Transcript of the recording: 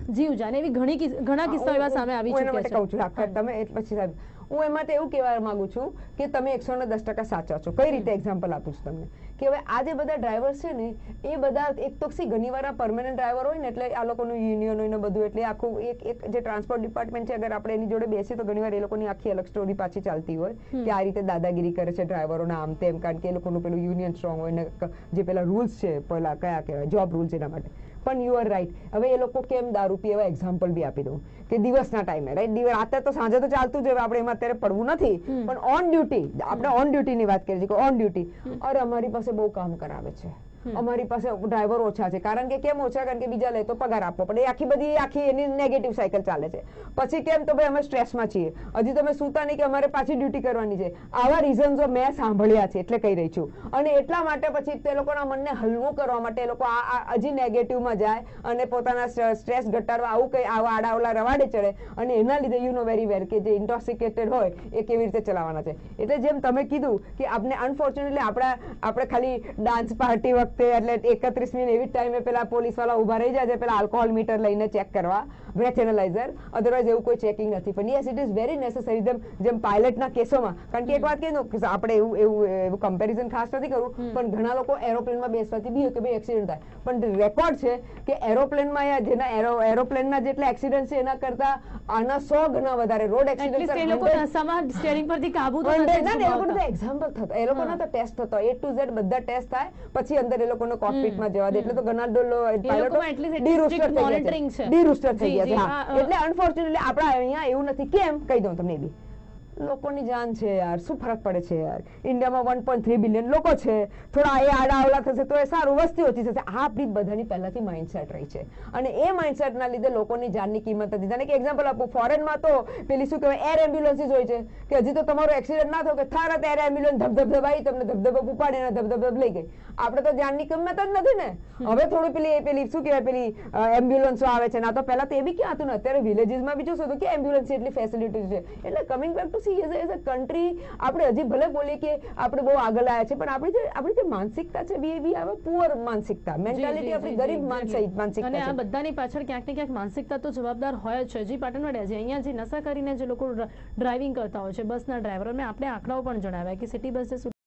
જીવ જાને એવી ઘણા કિસ્સાઓ એવા સામે આવી ચૂક્યા છે. કહું છું તમે પછી સાહેબ હું એમાં તો એવું કહેવા માંગુ છું કે તમે 110% સાચા છો. કઈ રીતે એક્ઝામ્પલ આપું છું તમને કે હવે આ જે બધા ડ્રાઈવર્સ છે ને એ બધા એક તો ઘણી વાર પરમેનન્ટ ડ્રાઈવર હોય ને એટલે આ લોકોનું યુનિયન હોય ને બધું એટલે આખું એક જે ટ્રાન્સપોર્ટ ડિપાર્ટમેન્ટ છે અગર આપણે એની જોડે બેસીએ તો ઘણી વાર એ લોકોની આખી અલગ સ્ટોરી પાછી ચાલતી હોય કે આ રીતે દાદાગીરી કરે છે ડ્રાઈવરોના આમ તેમ, કારણ કે એ લોકોનું પેલું યુનિયન સ્ટ્રોંગ હોય ને જે પેલા રૂલ્સ છે પેલા કયા કહેવાય જોબ રૂલ્સ એના માટે. પણ યુ આર રાઈટ. હવે એ લોકો કેમ દારૂ પીએ એવા એક્ઝામ્પલ બી આપી દઉં કે દિવસના ટાઈમે રાઈટ રાતે તો સાંજે તો ચાલતું જ આપણે એમાં અત્યારે પડવું નથી પણ ઓન ડ્યુટી આપણે ઓન ડ્યુટીની વાત કરીએ છીએ કે ઓન ડ્યુટી અરે અમારી પાસે બહુ કામ કરાવે છે, અમારી પાસે ડ્રાઈવર ઓછા છે. કારણ કે કેમ ઓછા? કારણ કે બીજા લે તો પગાર આપવો પડે. આખી એની નેગેટિવ સાયકલ ચાલે છે. પછી કેમ તો ભાઈ અમે સ્ટ્રેસમાં છીએ, હજી તમે સૂતા નહીં કે અમારે પાછી ડ્યુટી કરવાની છે. આવા રીઝન્સો મેં સાંભળ્યા છે એટલે કહી રહી છું. અને એટલા માટે પછી તે લોકોના મનને હલવું કરવા માટે એ લોકો હજી નેગેટિવમાં જાય અને પોતાના સ્ટ્રેસ ઘટાડવા આવું કઈ આવા આડાવલા રવાડે ચડે અને એના લીધે યુ નો વેરી વેલ કે જે ઇન્ટોક્સિકેટેડ હોય એ કેવી રીતે ચલાવવાના છે. એટલે જેમ તમે કીધું કે આપણે અનફોર્ચ્યુનેટલી આપણે ખાલી ડાન્સ પાર્ટી વખતે એટલે 31મી એવી ટાઈમે પેલા પોલીસ વાળા ઉભા રહી જાય છે પેલા આલ્કોહોલ મીટર લઈને ચેક કરવા, બ્રેથ એનાલાઇઝર. અધરવાઇઝ એવું કોઈ ચેકિંગ નથી. પણ yes it is very necessary. જેમ પાયલટના કેસોમાં, કારણ કે એક વાત કહીએ આપણે એવું કમ્પેરિઝન ખાસ નથી કરવું પણ ઘણા લોકો એરોપ્લેનમાં બેસવાથી બી કે ભાઈ એક્સિડન્ટ થાય. પણ રેકોર્ડ છે કે એરોપ્લેનમાં જેના એરોપ્લેનના જેટલા એક્સિડન્ટ છે એના કરતા આના 100 ગણા વધારે રોડ એક્સિડન્ટ સ્ટીયરિંગ પરથી કાબુ એક્ઝામ્પલ થતા એ લોકોના તો ટેસ્ટ થતો A to Z બધા ટેસ્ટ થાય પછી અંદર એ લોકોને કોકપિટમાં જવા દે. એટલે તો ઘણા ડીરૂસ્ટર થઈ ગયા છે. એટલે અનફોર્ચ્યુનેટલી આપણા અહીંયા એવું નથી. કેમ કહી દઉં તમને બી લોકોની જાન છે યાર, શું ફરક પડે છે યાર? ઇન્ડિયામાં 1.3 બિલિયન લોકો છે, થોડા એ આડાઅવળા થશે તો એ સારું, વસ્તી ઓછી થશે. આ આપણી બધાની પહેલાથી માઇન્ડસેટ રહી છે અને એ માઇન્ડસેટના લીધે લોકોની જાનની કિંમત નથી. જાણે કે એક્ઝામ્પલ આપું, ફોરેનમાં તો પેલી શું કહેવાય એર એમ્બ્યુલન્સીસ હોય છે કે હજી તો તમારો એક્સિડન્ટ ના થયો કે થારત એર એમ્બ્યુલન્સ ધબધબાઈ તમને ધબધબ ઉપાડી અને ધબધબ લઈ ગઈ. આપણે તો જાનની કિંમત જ નથી ને. હવે થોડું પેલી શું કહેવાય પેલી એમ્બ્યુલન્સો આવે છે ના તો પહેલા તો એ બી ક્યાં હતું ને. અત્યારે વિલેજીસમાં બી જોશો તો કે એમ્બ્યુલન્સ એટલી ફેસિલિટી છે. એટલે coming back to as a country આપણે હજી ભલે બોલીએ કે આપણે બહુ આગળ આવ્યા છે પણ આપણી જે માનસિકતા છે બી આવે પુઅર માનસિકતા, મેન્ટાલિટી આપણી ગરીબ માનસિકતા. અને આ બધાની પાછળ ક્યાંક ને ક્યાંક માનસિકતા તો જવાબદાર હોય જ છે. જી પાટણવાડિયા છે અહીંયા જે નશા કરીને જે લોકો ડ્રાઇવિંગ કરતા હોય છે બસના ડ્રાઈવરો, મેં આપણે આંકડાઓ પણ જણાવ્યા કે સિટી બસ